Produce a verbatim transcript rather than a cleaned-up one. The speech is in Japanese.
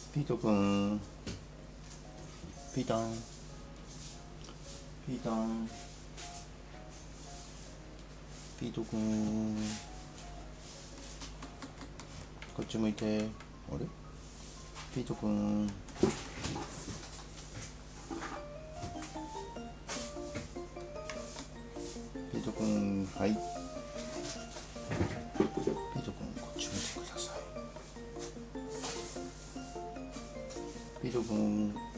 ピートくん、ピータン、ピータン、ピートくん、こっち向いて。あれ、ピートくん、ピートくん、はい。ピートくん、こっち向いてください。ピートくん。